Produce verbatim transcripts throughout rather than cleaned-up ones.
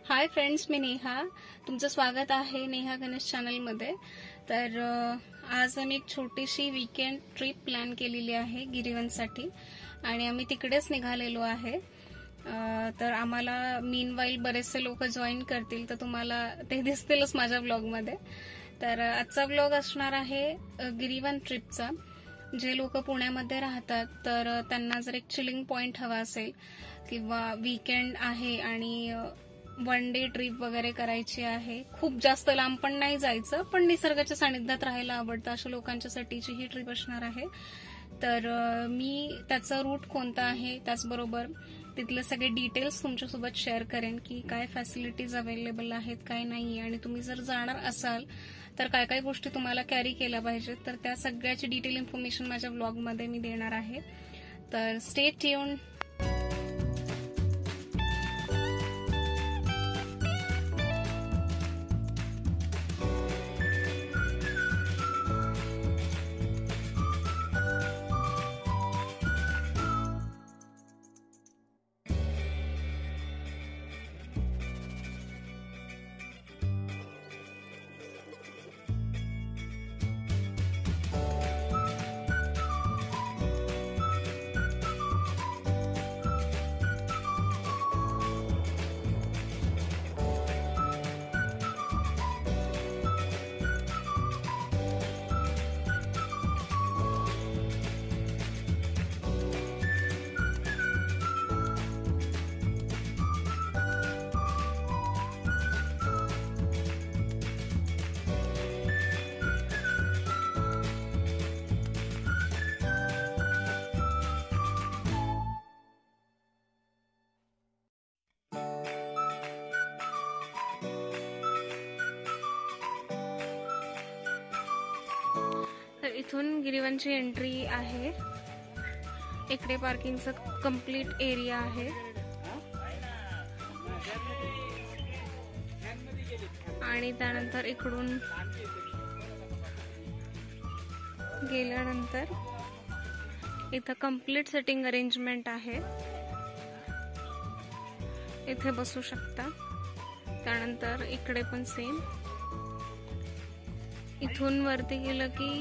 Hi friends, मी नेहा. तुमचं स्वागत आहे नेहा गणेश चॅनलमध्ये. तर आज आम्ही एक छोटीशी वीकेंड ट्रिप प्लॅन केलेली आहे गिरीवनसाठी आणि आम्ही तिकडेच निघालेलो आहे. तर आम्हाला मीनवाईल बरेचसे लोक जॉईन करतील, तर तुम्हाला ते दिसतीलच माझ्या ब्लॉगमध्ये. तर आजचा ब्लॉग असणार आहे गिरीवन ट्रिपचा. जे लोक पुण्यामध्ये राहतात तर त्यांना जर एक चिलिंग पॉइंट हवा असेल किंवा वीकेंड आहे आणि वन डे ट्रिप वगैरे करायची आहे, खूप जास्त लांब पण नाही जायचं पण निसर्गाच्या सानिध्यात राहायला आवडतं, अशा लोकांच्यासाठीची ही ट्रिप असणार आहे. तर मी त्याचा रूट कोणता आहे, त्याचबरोबर तिथले सगळे डिटेल्स तुमच्यासोबत शेअर करेन की काय फॅसिलिटीज अवेलेबल आहेत, काय नाही, आणि तुम्ही जर जाणार असाल तर काय काय गोष्टी तुम्हाला कॅरी केल्या पाहिजेत. तर त्या सगळ्याची डिटेल इन्फॉर्मेशन माझ्या ब्लॉगमध्ये मी देणार आहे. तर स्टे ट्यून. तर इथून गिरीवनची एंट्री आहे. इकडे पार्किंगचा कंप्लीट एरिया आहे आणि त्यानंतर इकडून गेल्यानंतर इथं कंप्लीट सिटिंग अरेंजमेंट आहे, इथे बसू शकता. त्यानंतर इकडे पण सेम. इथून वरती गेलं की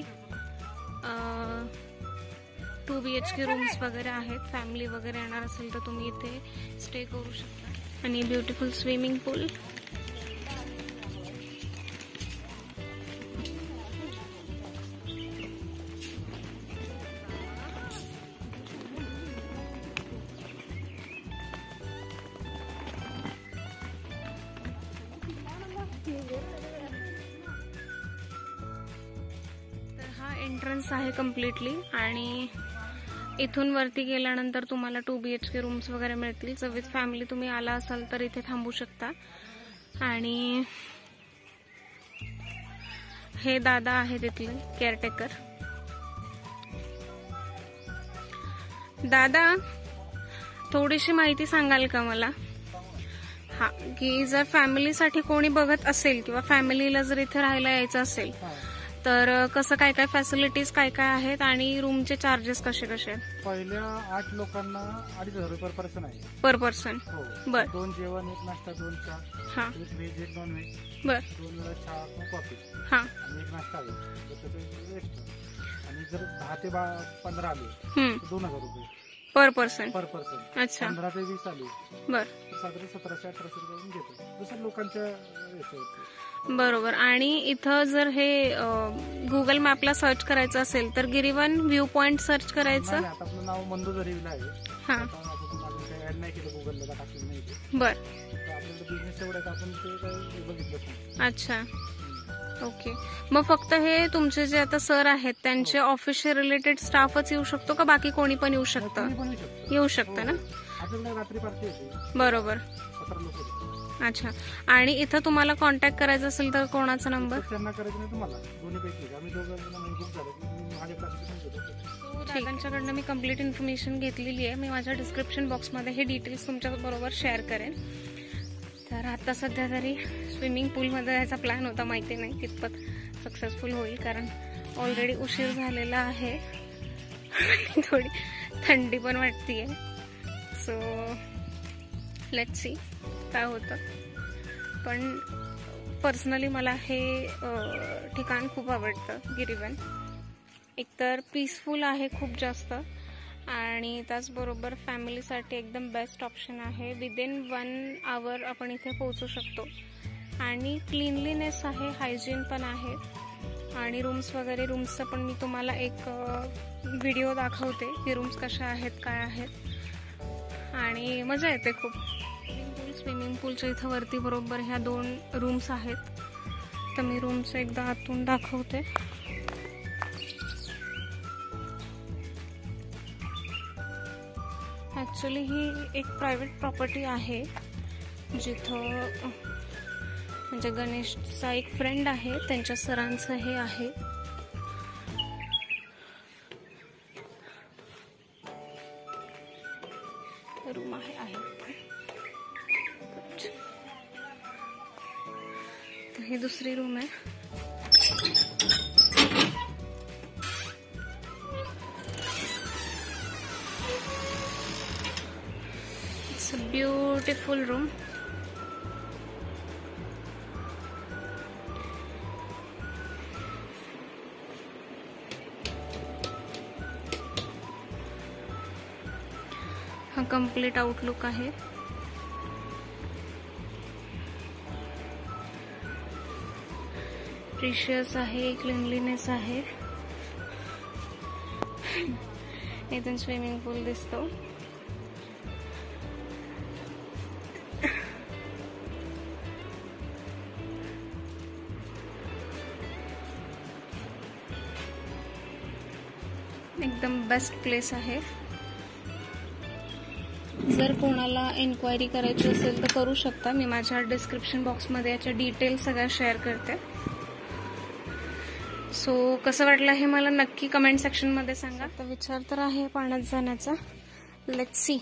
two B H K rooms वगैरे आहेत. फॅमिली वगैरे येणार असेल तर तुम्ही इथे स्टे करू शकता. आणि ब्युटिफुल स्विमिंग पूल. एंट्रन्स आहे कम्प्लिटली आणि इथून वरती गेल्यानंतर तुम्हाला two B H K rooms वगैरे मिळतील. सो विथ फॅमिली तुम्ही आला असाल तर इथे थांबू शकता. आणि हे दादा आहे तिथले केअरटेकर. दादा, थोडीशी माहिती सांगाल का मला? हा, की जर फॅमिलीसाठी कोणी बघत असेल किंवा फॅमिलीला जर इथे राहायला यायचं असेल तर कसं काय काय फॅसिलिटीज काय काय आहेत आणि रूमचे चार्जेस कसे कसे आहेत? पहिल्या आठ लोकांना अडीच हजार रुपये पर पर्सन आहे. Per person. बर. दोन जेवण, एक नाश्ता, दोन चहा. हा. एक व्हेज, एक नॉन व्हेज. बर. दोन वेळा चहा किंवा कॉफी. हा. आणि एक नाश्ता आहे. आणि जर दहा ते पंधरा आले तर दोन हजार रुपये पर पर्सन. पर पर्सन. अच्छा. पंधरा ते वीस आले बर साधारण सतराशे अठराशे रुपये घेतो. दुसऱ्या लोकांच्या याच्यावरती. बरोबर. आणि इथं जर हे गुगल मॅपला सर्च करायचं असेल तर गिरीवन व्ह्यू पॉइंट सर्च करायचं. आपलं नाव मंदोदरी आहे. हा. ऍड नाही केलं गुगलला, टाकलं नाही. बर. आपल्याला बिझनेस एवढा आहे आपण ते काही बघितलं. अच्छा, ओके. मग फक्त हे तुमचे जे आता सर आहेत त्यांचे ऑफिसचे रिलेटेड स्टाफच येऊ शकतो का बाकी कोणी पण येऊ शकतं? येऊ शकतं ना. आपल्याकडे रात्री पार्टी होती. बरोबर. सतरा लोक. अच्छा. आणि इथं तुम्हाला कॉन्टॅक्ट करायचा असेल तर कोणाचा नंबर? त्यांना करायचं नाही तुम्हाला, दोन्हीपैकी. आम्ही दोघांना बुक झालं. दादांच्याकडनं मी कम्प्लीट इन्फॉर्मेशन घेतलेली आहे. मी माझ्या डिस्क्रिप्शन बॉक्समध्ये हे डिटेल्स तुमच्या बरोबर शेअर करेन. तर आता सध्या तरी स्विमिंग पूलमध्ये जायचा प्लॅन होता, माहिती नाही कितपत सक्सेसफुल होईल कारण ऑलरेडी उशीर झालेला आहे. थोडी थंडी पण वाटतीये. सो लेट्स सी काय होतं. पण पर्सनली मला हे ठिकाण खूप आवडतं गिरीवन. एकतर पीसफुल आहे खूप जास्त आणि त्याचबरोबर फॅमिलीसाठी एकदम बेस्ट ऑप्शन आहे. विदिन वन आवर आपण इथे पोहोचू शकतो आणि क्लीनलीनेस आहे, हायजीन पण आहे. आणि रूम्स वगैरे, रूम्सचं पण मी तुम्हाला एक व्हिडिओ दाखवते की रूम्स कशा आहेत, काय आहेत. आणि मजा येते खूप. स्विमिंग पूल स्विमिंग पूलच्या इथं वरती बरोबर ह्या दोन रूम्स आहेत. तर मी रूमचं एकदा आतून दाखवते. ॲक्च्युली ही एक प्रायव्हेट प्रॉपर्टी आहे जिथं म्हणजे गणेशचा एक फ्रेंड आहे, त्यांच्या सरांचं हे आहे. रूम आहे आहे तर ही दुसरी रूम आहे. It's a beautiful room. हा कंप्लीट आउटलुक आहे. प्रिशियस आहे, क्लीनलीनेस आहे. इथून स्विमिंग पूल दिसतो. एकदम बेस्ट प्लेस आहे. जर कोणाला एन्क्वायरी करायची असेल तर करू शकता. मी माझ्या डिस्क्रिप्शन बॉक्समध्ये याच्या डिटेल्स सगळ्या शेअर करते. सो कसं वाटलं हे मला नक्की कमेंट सेक्शनमध्ये सांगा. तर विचार तर आहे पाण्यात जाण्याचा. Let's see.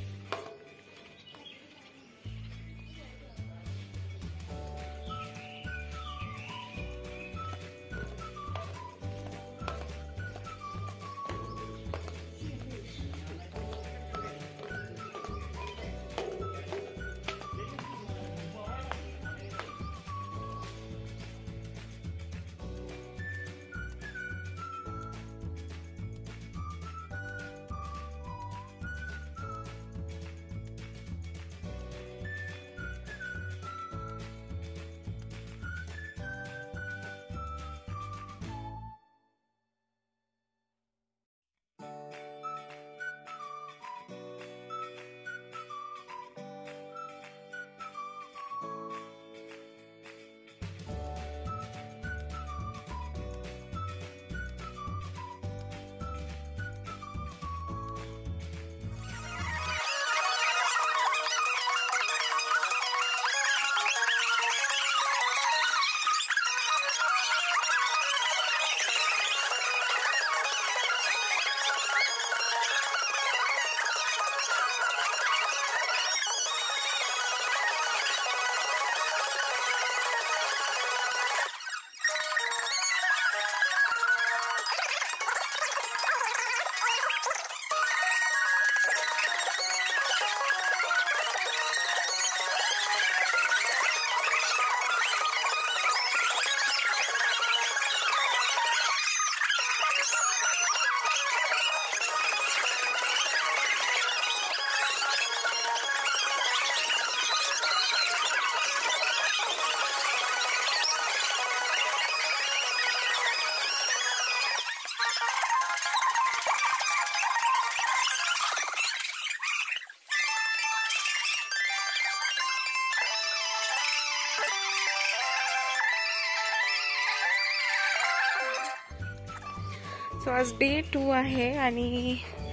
सो आज डे टू आहे आणि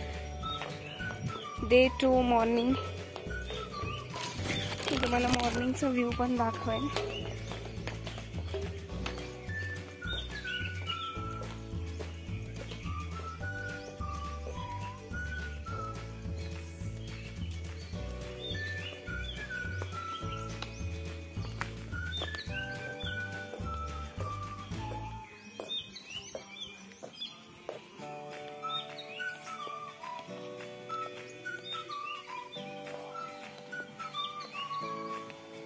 डे टू मॉर्निंग. तुम्हाला मॉर्निंगचा व्ह्यू पण दाखवेन.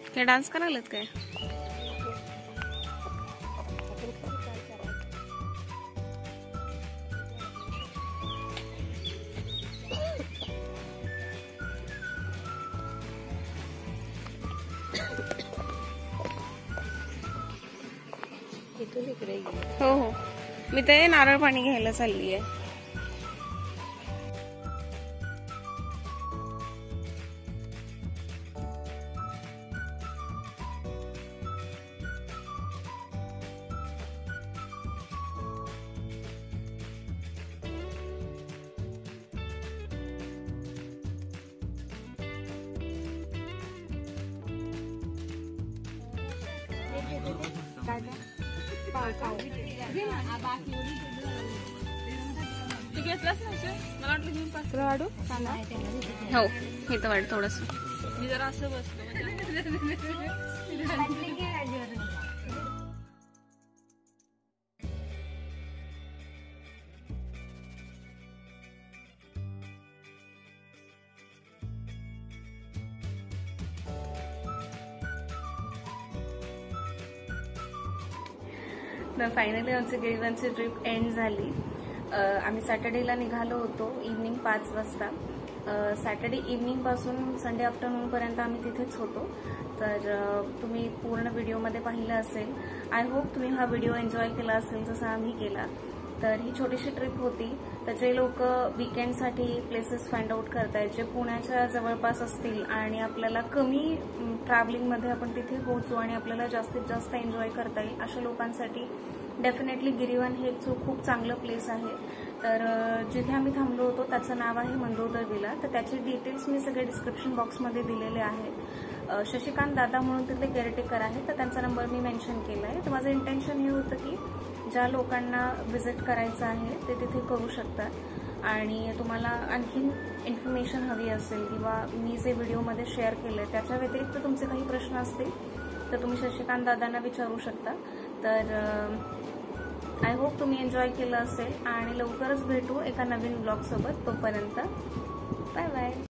काय डान्स करायलात काय? हो हो, मी ते नारळ पाणी घ्यायला चालली आहे. हो, मी तर वाट थोडस मी जरा असं बसलो. तर फायनली आमची गिरिवनची ट्रिप एंड झाली. आम्ही सॅटर्डेला निघालो होतो इव्हनिंग पाच वाजता. सॅटर्डे इव्हनिंग पासून संडे आफ्टरनून पर्यंत आम्ही तिथेच होतो. तर तुम्ही पूर्ण व्हिडिओमध्ये पाहिलं असेल. आय होप तुम्ही हा व्हिडिओ एन्जॉय केला असेल जसं आम्ही केला. तर ही छोटीशी ट्रिप होती. तर जे लोक वीकेंडसाठी प्लेसेस फाइंड आउट करतायत, जे पुण्याच्या जवळपास असतील आणि आपल्याला कमी ट्रॅव्हलिंगमध्ये आपण तिथे पोहोचू आणि आपल्याला जास्तीत जास्त एन्जॉय करता येईल अशा लोकांसाठी डेफिनेटली गिरिवन हे खूप चांगलं प्लेस आहे. तर जिथे आम्ही थांबलो होतो त्याचं नाव आहे मंदोदर विला. तर त्याचे डिटेल्स मी सगळे डिस्क्रिप्शन बॉक्समध्ये दिलेले आहेत. शशिकांत दादा म्हणून तिथले केअरटेकर आहेत, तर त्यांचा नंबर मी मेन्शन केला आहे. तर माझं इंटेन्शन हे होतं की ज्या लोकांना व्हिजिट करायचं आहे ते तिथे करू शकतात. आणि तुम्हाला आणखीन इन्फॉर्मेशन हवी असेल किंवा मी जे व्हिडिओमध्ये शेअर केलं आहे त्याच्या व्यतिरिक्त तुमचे काही प्रश्न असतील तर तुम्ही शशिकांत दादांना विचारू शकता. तर आय होप तुम्ही एन्जॉय केलं असेल आणि लवकरच भेटू एका नवीन ब्लॉग सोबत. तोपर्यंत बाय बाय.